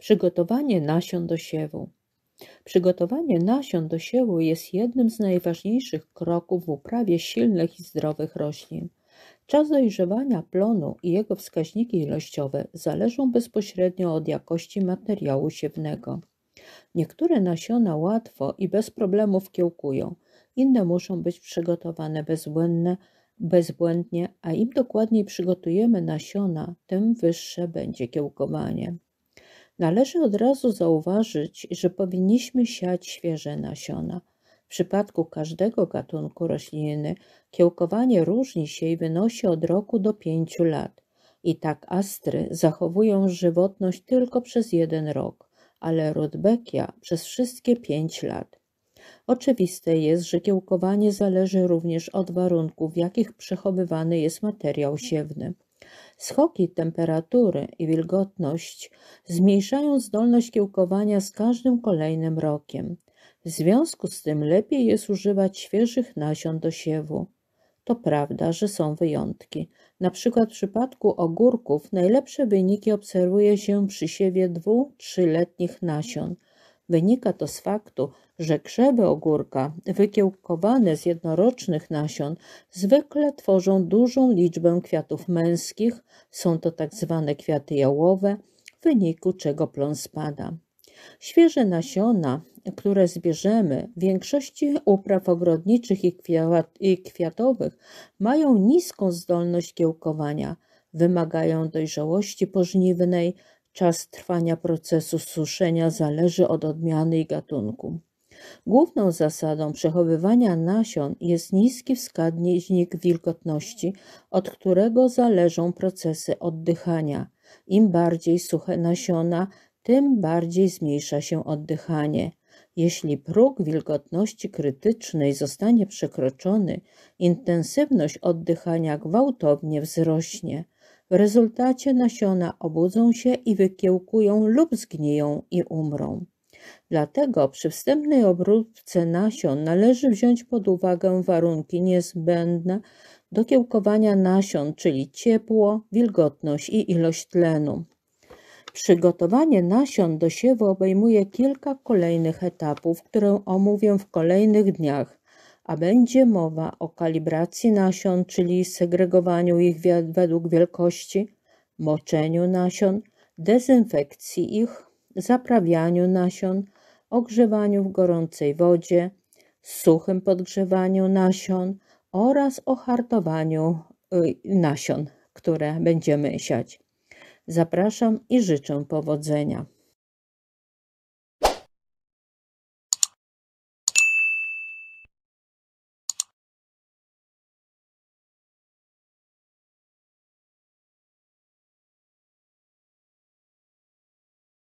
Przygotowanie nasion do siewu. Przygotowanie nasion do siewu jest jednym z najważniejszych kroków w uprawie silnych i zdrowych roślin. Czas dojrzewania plonu i jego wskaźniki ilościowe zależą bezpośrednio od jakości materiału siewnego. Niektóre nasiona łatwo i bez problemów kiełkują, inne muszą być przygotowane bezbłędnie, a im dokładniej przygotujemy nasiona, tym wyższe będzie kiełkowanie. Należy od razu zauważyć, że powinniśmy siać świeże nasiona. W przypadku każdego gatunku rośliny kiełkowanie różni się i wynosi od roku do 5 lat. I tak astry zachowują żywotność tylko przez 1 rok, ale rudbeckia przez wszystkie 5 lat. Oczywiste jest, że kiełkowanie zależy również od warunków, w jakich przechowywany jest materiał siewny. Skoki temperatury i wilgotność zmniejszają zdolność kiełkowania z każdym kolejnym rokiem. W związku z tym lepiej jest używać świeżych nasion do siewu. To prawda, że są wyjątki. Na przykład w przypadku ogórków najlepsze wyniki obserwuje się przy siewie 2–3-letnich nasion. Wynika to z faktu, że krzewy ogórka wykiełkowane z jednorocznych nasion zwykle tworzą dużą liczbę kwiatów męskich, są to tak zwane kwiaty jałowe, w wyniku czego plon spada. Świeże nasiona, które zbierzemy w większości upraw ogrodniczych i kwiatowych, mają niską zdolność kiełkowania, wymagają dojrzałości pożniwnej. Czas trwania procesu suszenia zależy od odmiany i gatunku. Główną zasadą przechowywania nasion jest niski wskaźnik wilgotności, od którego zależą procesy oddychania. Im bardziej suche nasiona, tym bardziej zmniejsza się oddychanie. Jeśli próg wilgotności krytycznej zostanie przekroczony, intensywność oddychania gwałtownie wzrośnie. W rezultacie nasiona obudzą się i wykiełkują lub zgniją i umrą. Dlatego przy wstępnej obróbce nasion należy wziąć pod uwagę warunki niezbędne do kiełkowania nasion, czyli ciepło, wilgotność i ilość tlenu. Przygotowanie nasion do siewu obejmuje kilka kolejnych etapów, które omówię w kolejnych dniach, a będzie mowa o kalibracji nasion, czyli segregowaniu ich według wielkości, moczeniu nasion, dezynfekcji ich, zaprawianiu nasion, ogrzewaniu w gorącej wodzie, suchym podgrzewaniu nasion oraz o hartowaniu nasion, które będziemy siać. Zapraszam i życzę powodzenia.